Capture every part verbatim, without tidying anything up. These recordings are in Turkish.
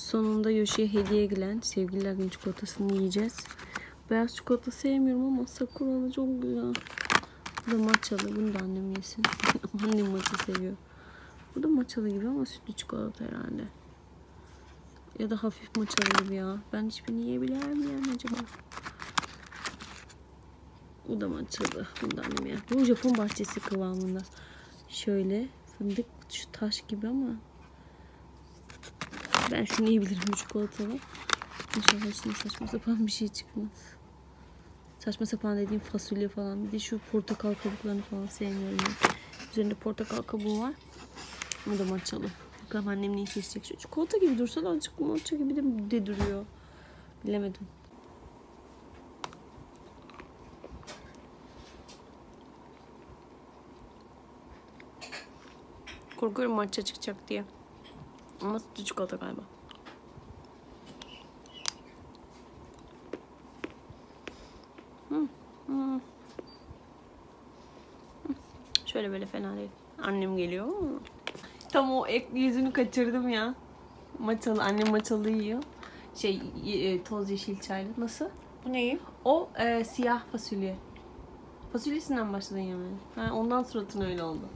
Sonunda Yoshi'ye hediye gelen sevgililer günü çikolatasını yiyeceğiz. Beyaz çikolata sevmiyorum ama Sakuralı çok güzel. Bu da matchalı. Bunu da annem yesin. Annem matcha seviyor. Bu da matchalı gibi ama sütlü çikolata herhalde. Ya da hafif matchalı gibi ya. Ben hiçbirini yiyebilir miyim acaba? Bu da matchalı. Bunu da annem yer. Bu Japon bahçesi kıvamında. Şöyle fındık şu taş gibi ama ben şunu yiyebilirim bu çikolatalı. İnşallah içinde saçma sapan bir şey çıkmaz. Saçma sapan dediğim fasulye falan. Bir de şu portakal kabuklarını falan sevmiyorum ben. Üzerinde portakal kabuğu var. Bu da matchalı. Bakalım annem neyi seçecek. Şu çikolata gibi dursa da azıcık matcha gibi de, de duruyor. Bilemedim. Korkuyorum matcha çıkacak diye. Ama sütlü çikolata galiba. Hmm, hmm. Şöyle böyle fena değil. Annem geliyor. Tam o ekli yüzünü kaçırdım ya. Matchalı. Annem matchalı yiyor. Şey e, toz yeşil çaylı. Nasıl? Bu neyi? O e, siyah fasulye. Fasulyesinden başladın yemeye. Ha, ondan suratın öyle oldu.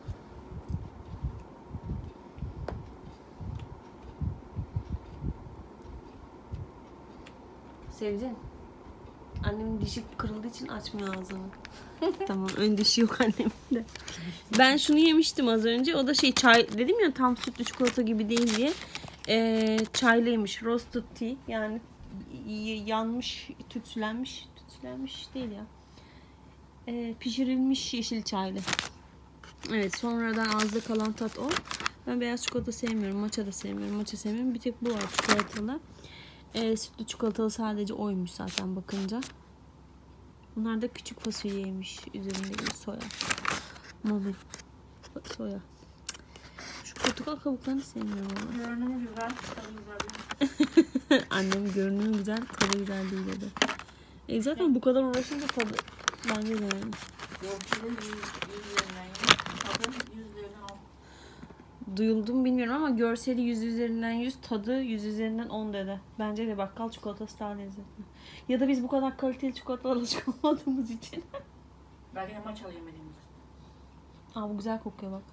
Seveceksin. Annemin dişi kırıldığı için açmıyor ağzını. Tamam, ön dişi yok annemde. Ben şunu yemiştim az önce. O da şey çay dedim ya, tam sütlü çikolata gibi değil diye. Ee, çaylıymış. Roasted tea. Yani yanmış, tütsülenmiş. Tütsülenmiş değil ya. Ee, pişirilmiş yeşil çaylı. Evet, sonradan ağızda kalan tat o. Ben beyaz çikolata sevmiyorum. Matcha da sevmiyorum. Matcha sevmiyorum. Bir tek bu var çikolatalı. Ee, sütlü çikolatalı sadece oymuş zaten bakınca. Bunlar da küçük fasulyeymiş. Üzerindeki soya. Mami. Soya. Şu portakal kabuklarını sevmiyorum ama. Görünümü güzel, tadı güzel. Annem görünümü güzel, tadı güzel değil dedi. E zaten bu kadar uğraşınca tadı bence de yani. Görseli yüz, yüz üzerinden yüz, tadı yüz üzerinden on. Duyuldum bilmiyorum ama görseli yüz üzerinden yüz, tadı yüz üzerinden on dedi. Bence de bakkal çikolatası daha lezzetli. Ya da biz bu kadar kaliteli çikolatalara alışık olmadığımız için. Belki de matcha yemediğimiz için. Aa, bu güzel kokuyor bak.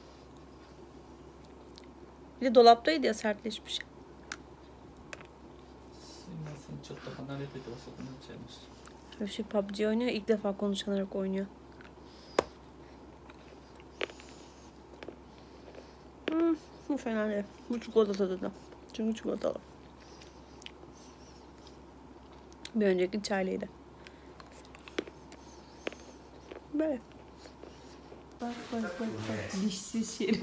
Bir de dolaptaydı ya, sertleşmiş. Şöyle şey P U B G oynuyor. İlk defa konuşarak oynuyor. Hmm, bu fena değil. Bu çikolata tadı da. Çünkü çikolatalı. Bir önceki çaylıydı. Böyle. Bak bak bak bak. Dişsiz şerif.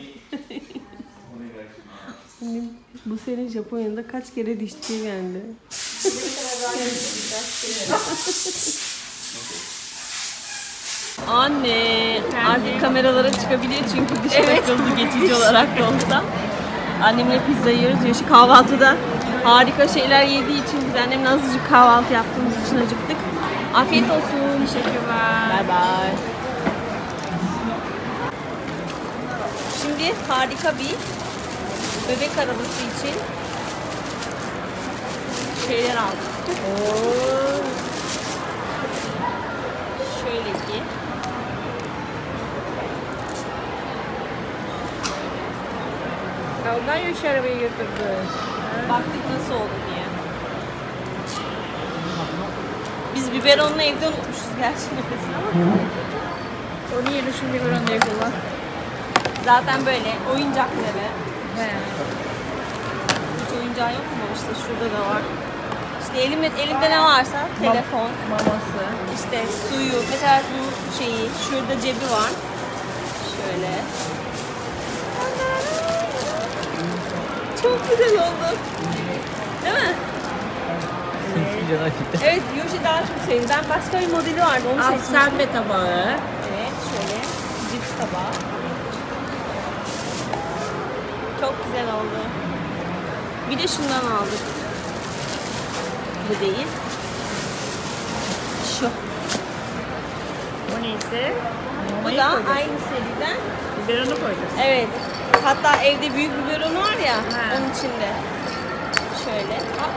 Bu sene Japonya'da kaç kere dişçiye geldi? Anne, artık kameralara çıkabiliyor çünkü dişe evet. Bakıldı geçici olarak da olsa. Annemle pizza yiyoruz. Yoshi kahvaltıda harika şeyler yediği için biz annemle azıcık kahvaltı yaptığımız için acıktık. Afiyet olsun. Teşekkürler. Bye bye. Şimdi harika bir bebek arabası için şeyler aldık. Oo. Şöyle ki Ondan Yoshi arabayı götürdü. Baktık nasıl oldu diye. Biz biberonunu evde unutmuşuz gerçekten ama. Onun yerine şu biberonu yapıyorlar. Zaten böyle oyuncakları. He. Hiç oyuncağı yok mu? İşte şurada da var. İşte elimde, elimde ne varsa telefon, maması, işte suyu. Mesela bu şeyi, şurada cebi var. Şöyle. Çok güzel oldu. Değil mi? Evet, evet Yoshi daha çok sevdi. Ben başka bir modeli vardı, onu seçmiştim. Serpme tabağı. Evet, şöyle cips tabağı. Çok güzel oldu. Bir de şundan aldık. Bu değil. Şu. Bu neyse? Bu da aynı seriden. Biberonu koyduk. Evet. Hatta evde büyük biberonu var ya, He. onun içinde. Şöyle. Hop.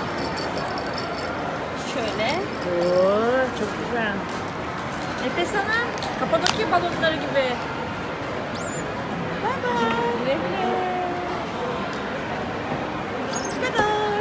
Şöyle. Oo, çok güzel. Efe sana Kapadokya balonları gibi. Bye bye. Bu kadar.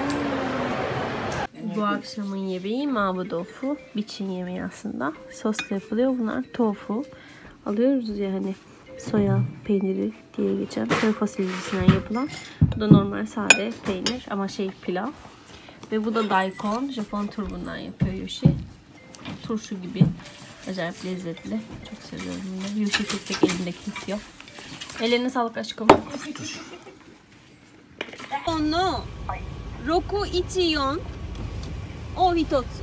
Bu akşamın yemeği mavo tofu. Biçin yemeği aslında. Sosla yapılıyor. Bunlar tofu. Alıyoruz ya hani soya peyniri diye geçen köy fasulyesinden yapılan. Bu da normal sade peynir ama şey pilav. Ve bu da daikon. Japon turbundan yapıyor Yoshi. Turşu gibi. Acayip lezzetli. Çok seviyorum bunları. Yoshi tek tek elinde kesiyor. Ellerine sağlık aşkım. Onu roku ichi yon o hitotsu.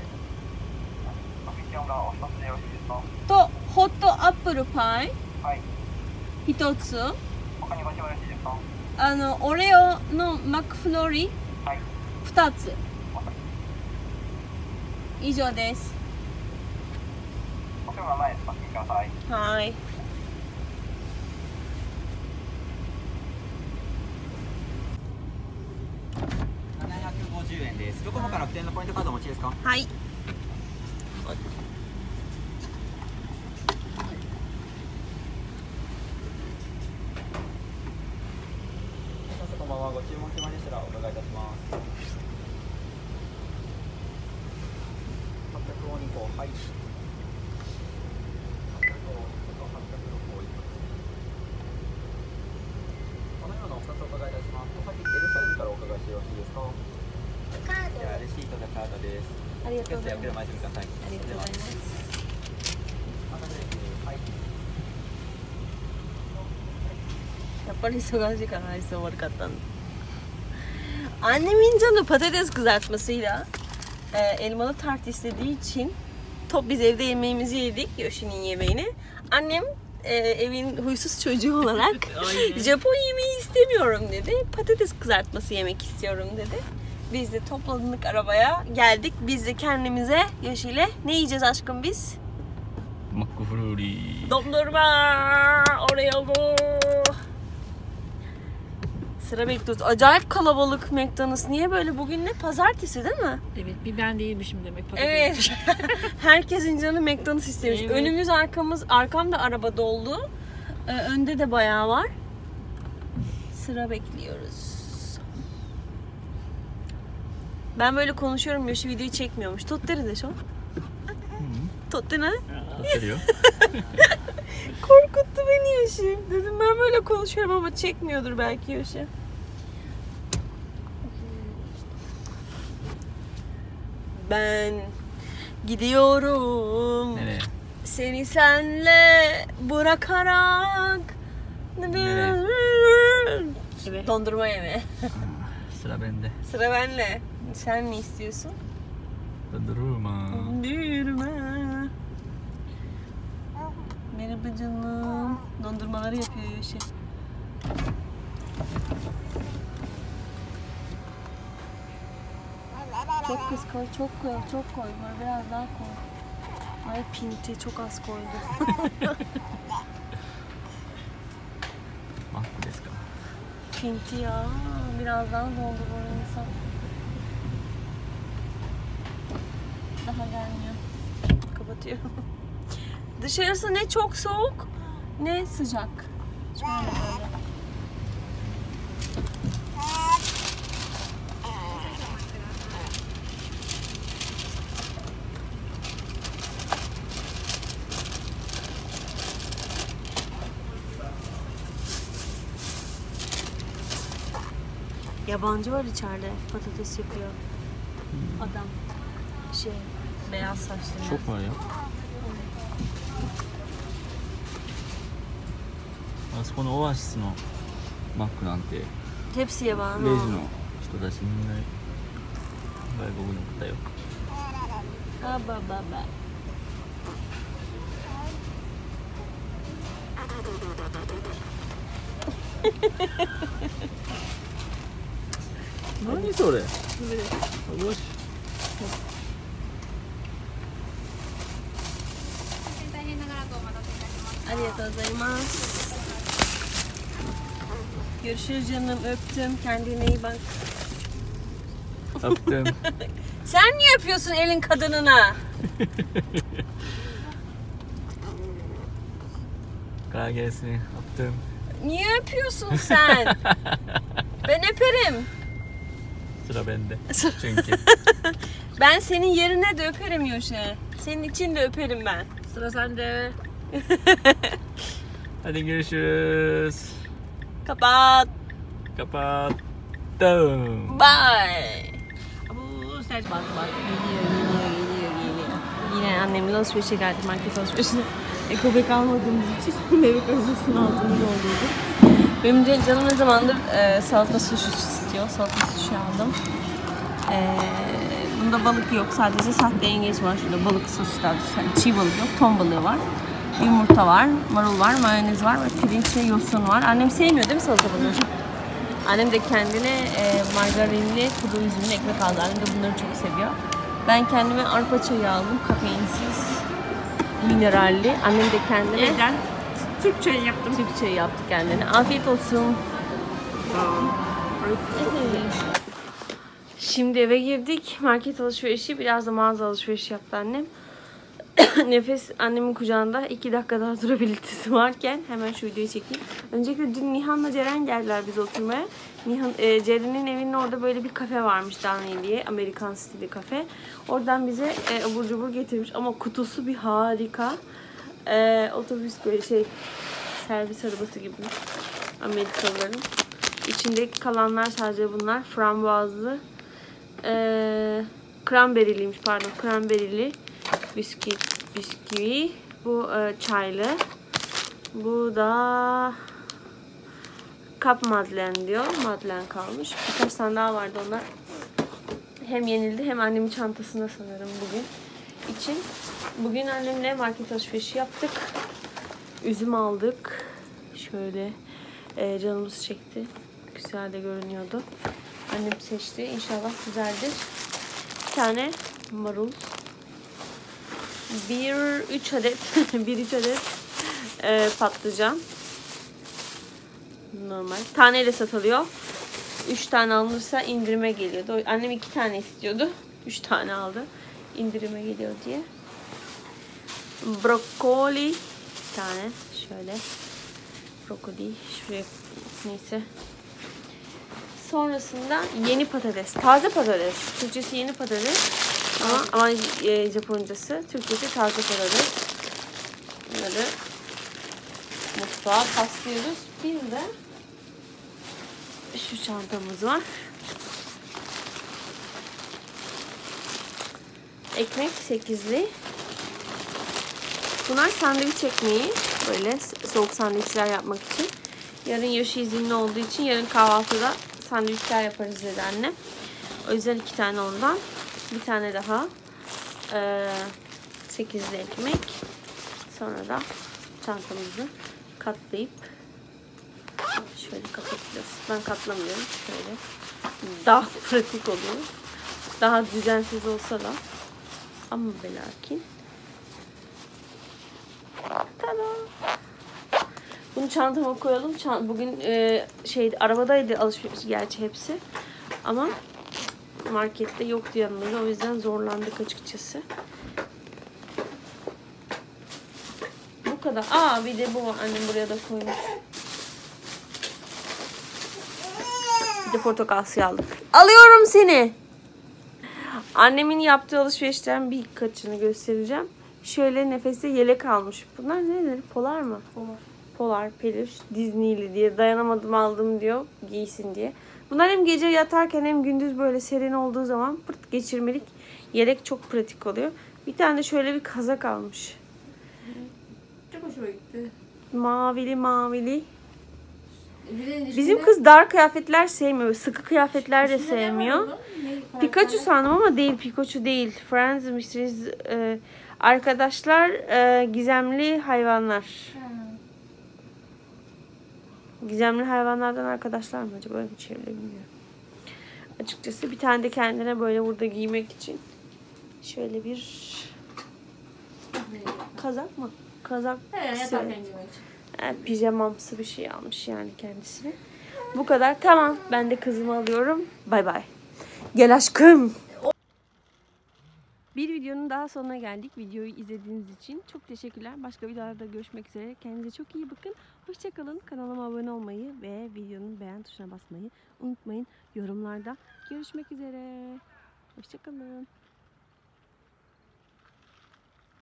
To hot apple pie hitotsu. Ano Oreo no McFlurry futatsu. İjou desu. Hai. ななひゃくごじゅうえんです。ドコモか楽天のポイントカードお持ちですか？ はい。 こんばんは。ご注文決まりでしたらお伺いいたします。はっぴゃくごにこ、はい。はっぴゃくご、はっぴゃくろっこい。このようなおふたつお伺いいたします。お先 L サイズからお伺いしてよろしいですか？カード。じゃあレシートでカードです。 ありがとうございます。 ゆっくりお待ちください。 ありがとうございます。 またです。はい。 やっぱり忙しいから愛想悪かったんだ. Annemin canı patates kızartmasıyla e, elmalı tart istediği için top biz evde yemeğimizi yedik. Yoshi'nin yemeğini. Annem e, evin huysuz çocuğu olarak Japon yemeği istemiyorum dedi. Patates kızartması yemek istiyorum dedi. Biz de topladık arabaya geldik. Biz de kendimize Yoshi ile ne yiyeceğiz aşkım biz? McFlurry. Dondurma. Oreo bu. Sıra bekliyoruz. Acayip kalabalık McDonald's. Niye böyle? Bugün ne? Pazartesi değil mi? Evet, bir ben değilmişim demek. Patates. Evet. Herkesin canı McDonald's istemiş. Evet. Önümüz arkamız, arkamda araba doldu. Ee, önde de bayağı var. Sıra bekliyoruz. Ben böyle konuşuyorum. Yoshi videoyu çekmiyormuş. Tottere de şu. Tottere. Tottere. Korkuttu beni Yoshi. Dedim ben böyle konuşuyorum ama çekmiyordur belki Yoshi. Ben gidiyorum. Nereye? Seni senle bırakarak. Nereye? Evet. Dondurma yeme. Sıra bende. Sıra benle. Sen ne istiyorsun? Dondurma. Dondurma. Merhaba canım. Dondurmaları yapıyor Yoshi. Çok kız koy, çok koy, çok koy. Böyle biraz daha koy. Ay pinti çok az koydu. Makbu desu ka? Pinti ya. Birazdan doldur oraya insan. Daha gelmiyor. Kapatıyorum. Dışarısı ne çok soğuk ne sıcak. Şöyle böyle. Yabancı var içeride. Patates yapıyor. Adam. Şey, beyaz saçlı. Çok var ya. あそこのオアシスのマックなんて Hepsi yabancı. 明治の人たちみんな外国の方よ。 Aba baba. Naniそれ? よし。 ありがとうございます。Görüşürüz canım, öptüm. Kendine iyi bak. Öptüm. Sen niye yapıyorsun elin kadınına? Kolay gelsin. Öptüm. Niye öpüyorsun sen? Ben öperim. Sıra bende. Çünkü. Ben senin yerine de öperim Yoşe. Senin için de öperim ben. Sıra sende. Hadi görüşürüz. Kapat. Kapattım. Bye. Bu sen bak bak. Geliyor, geliyor, geliyor, geliyor. Yine annemle alışverişe geldik, market alışverişine. E, köpek almadığımız için bebek arabasının altında doldurduk. Benim de canım ne zamandır e, salata sushi istiyor. Salata sushi aldım. E, bunda balık yok, sadece sahte yengeç var. Şurada balık sosu tarzı, yani çiğ balık yok, ton balığı var. Yumurta var, marul var, mayonez var ve pirinç ve yosun var. Annem sevmiyor değil mi salata balığı? Annem de kendine e, margarinli kuru üzümlü ekmek aldı. Annem de bunları çok seviyor. Ben kendime arpa çayı aldım, kafeinsiz, mineralli. Annem de kendine Evden Türk çayı yaptım. Türk çayı yaptı kendine. Afiyet olsun. Şimdi eve girdik. Market alışverişi, biraz da mağaza alışverişi yaptı annem. Nefes annemin kucağında iki dakika daha durabilitesi varken hemen şu videoyu çekeyim. Öncelikle dün Nihan'la Ceren geldiler biz oturmaya. Nihan, e, Ceren'in evinin orada böyle bir kafe varmış, Danley diye. Amerikan stili kafe. Oradan bize e, abur cubur getirmiş ama kutusu bir harika. E, otobüs böyle şey, servis arabası gibi Amerikalıların. İçindeki kalanlar sadece bunlar. Frambuazlı. E, cranberry'liymiş pardon. Cranberry'li bisküvi, bisküvi. Bu e, çaylı. Bu da Kap Madlen diyor. Madlen kalmış. Birkaç tane daha vardı onlar. Hem yenildi hem annemin çantasında sanırım bugün için. Bugün annemle market alışverişi yaptık. Üzüm aldık. Şöyle e, canımız çekti. Güzel de görünüyordu. Annem seçti. İnşallah güzeldir. Bir tane marul. Bir üç adet bir üç adet e, patlıcan. Normal. Taneyle satılıyor. üç tane alınırsa indirime geliyordu. Annem iki tane istiyordu. üç tane aldı. İndirime geliyor diye. Brokoli. Bir tane. Şöyle. Brokoli. Şuraya. Neyse. Sonrasında yeni patates. Taze patates. Türkçesi yeni patates. Ama, ama e, Japoncası. Türkçesi taze patates. Bunları mutfağa paslıyoruz. Bir de şu çantamız var. Ekmek sekizli. Bunlar sandviç ekmeği. Böyle soğuk sandviçler yapmak için. Yarın Yoshi izinli olduğu için yarın kahvaltıda sandviçler yaparız dedi annem. O yüzden iki tane ondan. Bir tane daha ee, sekizli ekmek. Sonra da çantamızı katlayıp şöyle kapatacağız. Ben katlamıyorum. Şöyle. Daha pratik oluyor. Daha düzensiz olsa da. Ama ve lakin. Tamam. Bunu çantama koyalım. Bugün e, şeydi, arabadaydı alışveriş gerçi hepsi. Ama markette yoktu yanımızda. O yüzden zorlandık açıkçası. Bu kadar. Aa bir de bu var. Annem buraya da koymuş. Bir de portakal suyu aldık. Alıyorum seni. Annemin yaptığı alışverişten birkaçını göstereceğim. Şöyle Nefes'e yelek almış. Bunlar nedir? Polar mı? Polar. Polar, peluş, Disney'li diye. Dayanamadım aldım diyor. Giysin diye. Bunlar hem gece yatarken hem gündüz böyle serin olduğu zaman pırt geçirmelik. Yelek çok pratik oluyor. Bir tane de şöyle bir kazak almış. Çok hoşuma gitti. Mavili mavili. Üstüne... Bizim kız dar kıyafetler sevmiyor. Sıkı kıyafetler de sevmiyor. Pikachu sandım ama değil. Pikachu değil. Friends Mysteries e, arkadaşlar e, gizemli hayvanlar. Hmm. Gizemli hayvanlardan arkadaşlar mı acaba? Öyle bir şey bile bilmiyorum. Açıkçası bir tane de kendine böyle burada giymek için şöyle bir kazak mı? Kazak. He, yatarken giymek için. Yani pijamamsı bir şey almış yani kendisine. Bu kadar. Tamam. Ben de kızımı alıyorum. Bay bay. Gel aşkım. Bir videonun daha sonuna geldik. Videoyu izlediğiniz için çok teşekkürler. Başka videolarda görüşmek üzere. Kendinize çok iyi bakın. Hoşçakalın. Kanalıma abone olmayı ve videonun beğen tuşuna basmayı unutmayın. Yorumlarda görüşmek üzere. Hoşçakalın.